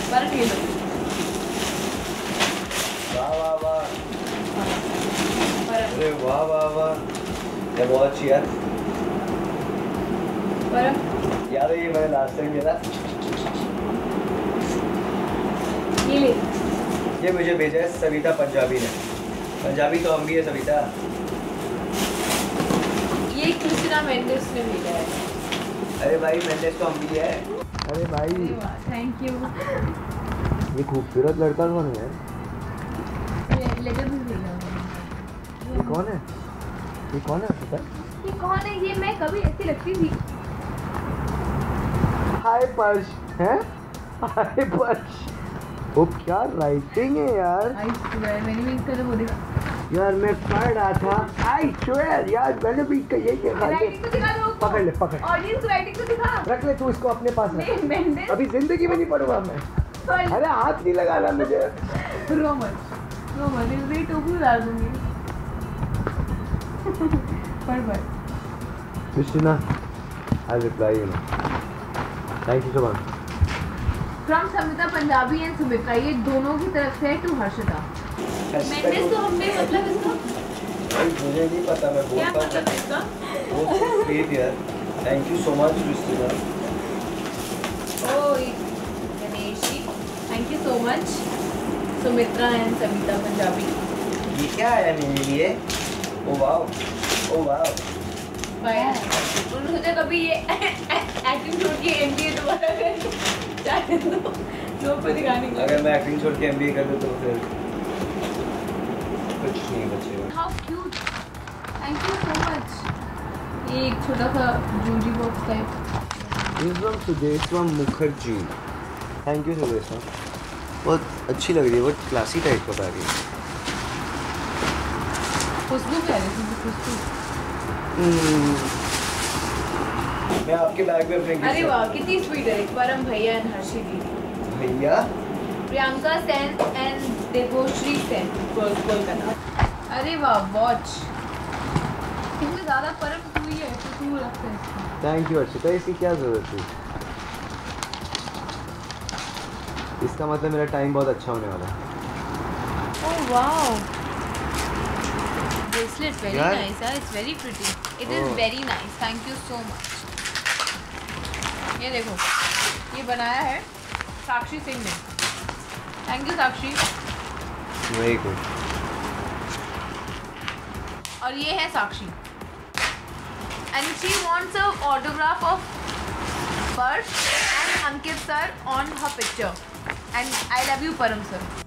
पर ठीक है। वाह वाह वाह, परम अरे वाह वाह वाह, ये बहुत अच्छी यार। परम याद है ये मैंने लास्ट टाइम किया था। ये ले। ये मुझे भेजा है सविता पंजाबी ने। पंजाबी तो हम भी है सविता। ये कृष्णा मेंडिस ने भेजा है। अरे भाई मेंडेस तो हम भी है। अरे भाई थैंक यू। ये खूबसूरत लड़का कौन है? लेटर भी भेजा ये कौन है? ये कौन है पता? ये कौन है? ये मैं कभी ऐसी लगती थी। हाय पर्श है। हाय पर्श, वो क्या राइटिंग है यार। आई स्वेयर मैंने भी इसका वो देखा। यार मैं पढ़ रहा था। आई स्वेयर यार मैंने भी ये राइटिंग तो दिखा दो। पकड़ ले पकड़। ऑडियंस राइटिंग तो दिखा। रख ले तू इसको अपने पास रख। नहीं मेंडिस। अभी जिंदगी में नहीं पढ़ूंगा मैं। अरे हाथ नहीं लगाना मुझे। रोमन इसलिए टोपी डाल दूंगी। पढ़ Christina, I'll reply you now. Thank you so much. From Samita Punjabi and Sumitra, ये दोनों की तरफ से टू हर्षिता। मेंडिस तो हमने मतलब इसका भाई मुझे नहीं पता, मैं क्या बोलता मतलब इसका? वो स्वीट यार। Thank you so much Christina. Oh Ganesh ji, thank you so much Sumitra and Samita Punjabi. ये क्या आया मेरे लिए? Oh wow, oh wow. उन्होंने सोचा कभी ये एक्टिंग छोड़ के एमबीए दोबारा कर दो पर दिखाने के। अगर मैं एक्टिंग छोड़ के एमबीए कर दूं तो फिर कुछ नहीं बचेगा। How cute, thank you so much. ये एक छोटा सा जूजी box type. This from Sudeshwa Mukherjee. Thank you Sudeshwa. बहुत अच्छी लग रही है, बहुत क्लासी टाइप का बैग है। खुशबू क्या है? खुशबू। मैं आपके बैग में अपने अरे वाह कितनी स्वीट है। परम भैया एंड हर्षी दीदी। भैया प्रियंका सेन एंड देवोश्री सेन कोलकाता। अरे वाह वॉच इसमें ज़्यादा परम तू ही है तो तू रखता है इसको। थैंक यू अर्शिता, इसकी क्या ज़रूरत थी? इसका मतलब मेरा टाइम बहुत अच्छा होने वाला है। Oh wow bracelet very nice, it's very pretty, it is very nice, thank you so much। ये देखो ये बनाया है साक्षी सिंह ने, thank you Sakshi. Very good. और ये है साक्षी and she wants a autograph of Parsh and Ankit sir on her picture and I love you Param sir।